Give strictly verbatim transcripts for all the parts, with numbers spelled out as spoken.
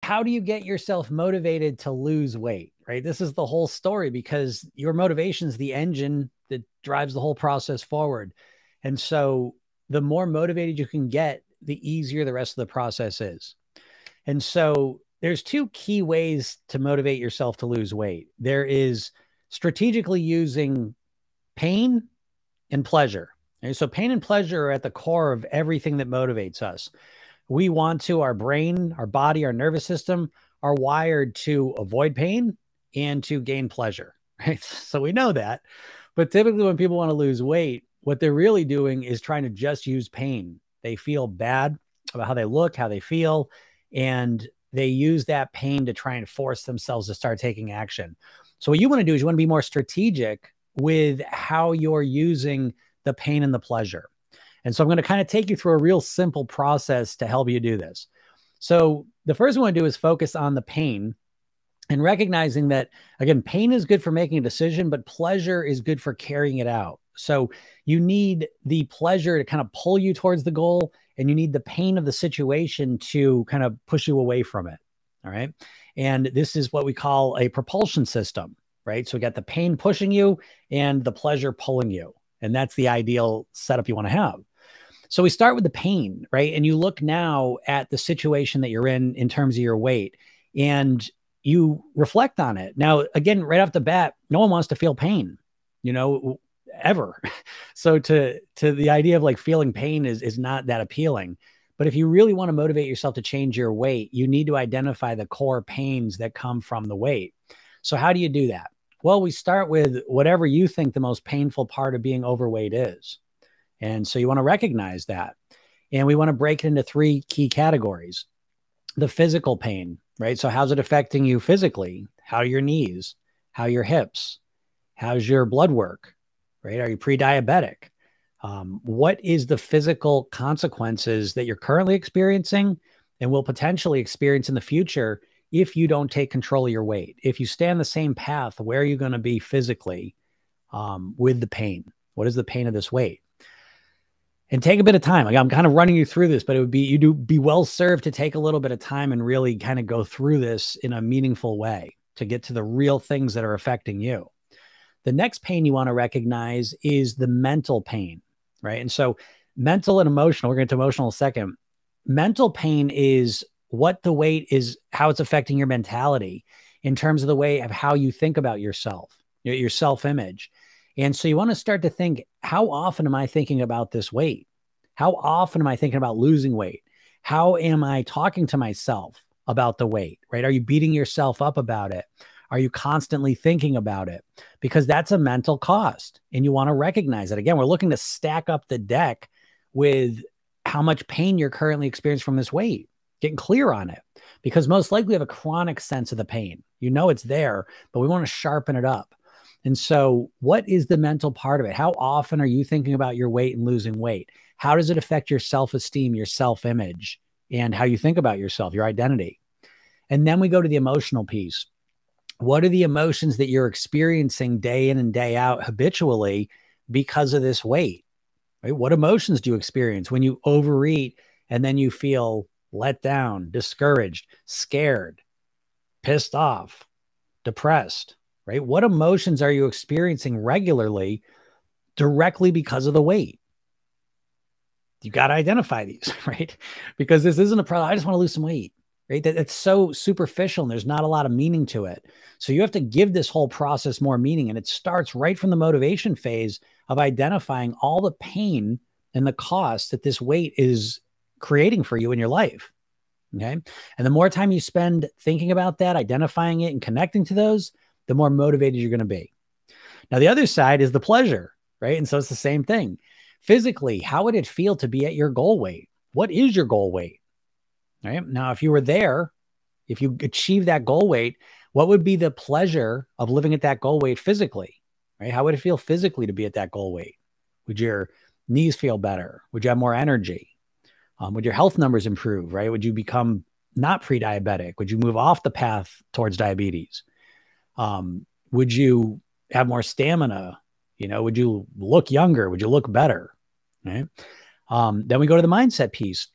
how do you get yourself motivated to lose weight, right? This is the whole story because your motivation is the engine that drives the whole process forward. And so the more motivated you can get, the easier the rest of the process is. And so there's two key ways to motivate yourself to lose weight. There is strategically using pain and pleasure. And so pain and pleasure are at the core of everything that motivates us. We want to, our brain, our body, our nervous system are wired to avoid pain and to gain pleasure, right? So we know that. But typically when people want to lose weight, what they're really doing is trying to just use pain. They feel bad about how they look, how they feel, and they use that pain to try and force themselves to start taking action. So what you want to do is you want to be more strategic with how you're using the pain and the pleasure. And so I'm going to kind of take you through a real simple process to help you do this. So the first one I want to do is focus on the pain and recognizing that, again, pain is good for making a decision, but pleasure is good for carrying it out. So you need the pleasure to kind of pull you towards the goal, and you need the pain of the situation to kind of push you away from it. All right. And this is what we call a propulsion system, right? So we got the pain pushing you and the pleasure pulling you. And that's the ideal setup you want to have. So we start with the pain, right? And you look now at the situation that you're in, in terms of your weight, and you reflect on it. Now, again, right off the bat, no one wants to feel pain, you know, ever. So to, to the idea of like feeling pain is, is not that appealing. But if you really want to motivate yourself to change your weight, you need to identify the core pains that come from the weight. So how do you do that? Well, we start with whatever you think the most painful part of being overweight is. And so you want to recognize that. And we want to break it into three key categories. The physical pain, right? So how's it affecting you physically? How are your knees? How are your hips? How's your blood work, right? Are you pre-diabetic? Um, what is the physical consequences that you're currently experiencing and will potentially experience in the future if you don't take control of your weight? If you stay on the same path, where are you going to be physically um, with the pain? What is the pain of this weight? And take a bit of time. Like I'm kind of running you through this, but it would be, you do be well served to take a little bit of time and really kind of go through this in a meaningful way to get to the real things that are affecting you. The next pain you want to recognize is the mental pain, right? And so mental and emotional, we're going to get to emotional in a second. Mental pain is what the weight is, how it's affecting your mentality in terms of the way of how you think about yourself, your, your self-image. And so you want to start to think, how often am I thinking about this weight? How often am I thinking about losing weight? How am I talking to myself about the weight, right? Are you beating yourself up about it? Are you constantly thinking about it? Because that's a mental cost and you want to recognize it. Again, we're looking to stack up the deck with how much pain you're currently experiencing from this weight, getting clear on it, because most likely you have a chronic sense of the pain. You know it's there, but we want to sharpen it up. And so what is the mental part of it? How often are you thinking about your weight and losing weight? How does it affect your self-esteem, your self-image, and how you think about yourself, your identity? And then we go to the emotional piece. What are the emotions that you're experiencing day in and day out habitually because of this weight? Right? What emotions do you experience when you overeat and then you feel let down, discouraged, scared, pissed off, depressed? Right? What emotions are you experiencing regularly directly because of the weight? You got to identify these, right? Because this isn't a problem. I just want to lose some weight, right? That it's so superficial and there's not a lot of meaning to it. So you have to give this whole process more meaning. And it starts right from the motivation phase of identifying all the pain and the cost that this weight is creating for you in your life. Okay. And the more time you spend thinking about that, identifying it and connecting to those, the more motivated you're going to be. Now, the other side is the pleasure, right? And so it's the same thing. Physically, how would it feel to be at your goal weight? What is your goal weight? Right? Now, if you were there, if you achieve that goal weight, what would be the pleasure of living at that goal weight physically? Right? How would it feel physically to be at that goal weight? Would your knees feel better? Would you have more energy? Um, would your health numbers improve, right? Would you become not pre-diabetic? Would you move off the path towards diabetes? Um, would you have more stamina? You know, would you look younger? Would you look better? Right? Um, then we go to the mindset piece.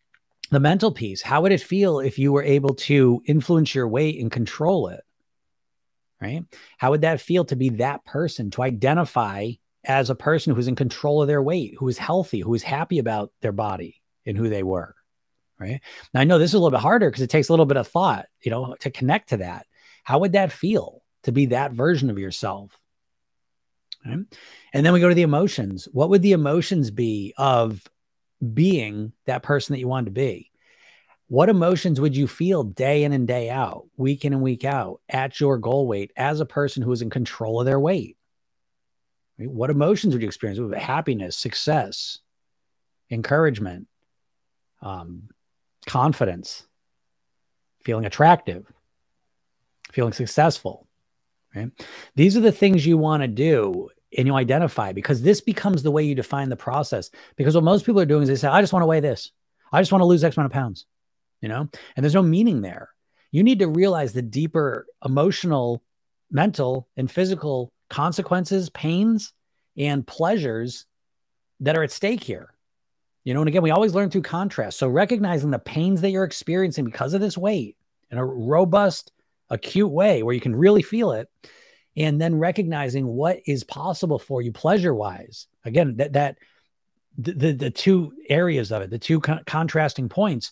The mental piece, how would it feel if you were able to influence your weight and control it? Right? How would that feel to be that person, to identify as a person who's in control of their weight, who is healthy, who is happy about their body and who they were? Right? Now, I know this is a little bit harder because it takes a little bit of thought, you know, to connect to that. How would that feel to be that version of yourself? Right? And then we go to the emotions. What would the emotions be of being that person that you wanted to be? What emotions would you feel day in and day out, week in and week out, at your goal weight as a person who is in control of their weight? Right? What emotions would you experience? Would happiness, success, encouragement, um, confidence, feeling attractive, feeling successful, right? These are the things you want to do and you identify, because this becomes the way you define the process. Because what most people are doing is they say, I just want to weigh this. I just want to lose X amount of pounds, you know, and there's no meaning there. You need to realize the deeper emotional, mental, and physical consequences, pains, and pleasures that are at stake here. You know, and again, we always learn through contrast. So recognizing the pains that you're experiencing because of this weight in a robust, acute way where you can really feel it, and then recognizing what is possible for you pleasure-wise. Again, that that the, the, the two areas of it, the two con- contrasting points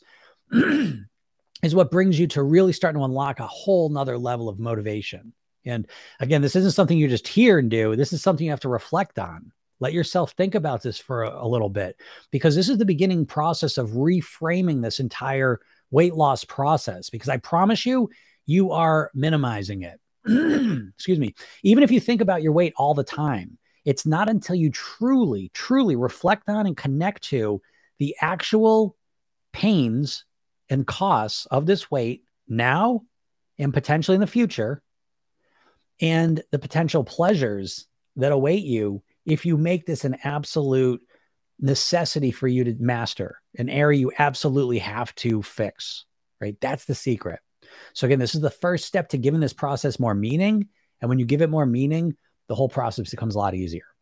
is what brings you to really starting to unlock a whole nother level of motivation. And again, this isn't something you just hear and do. This is something you have to reflect on. Let yourself think about this for a, a little bit, because this is the beginning process of reframing this entire weight loss process, because I promise you, you are minimizing it. Excuse me. Even if you think about your weight all the time, it's not until you truly, truly reflect on and connect to the actual pains and costs of this weight now and potentially in the future, and the potential pleasures that await you if you make this an absolute necessity for you to master, an area you absolutely have to fix, right? That's the secret. So again, this is the first step to giving this process more meaning. And when you give it more meaning, the whole process becomes a lot easier.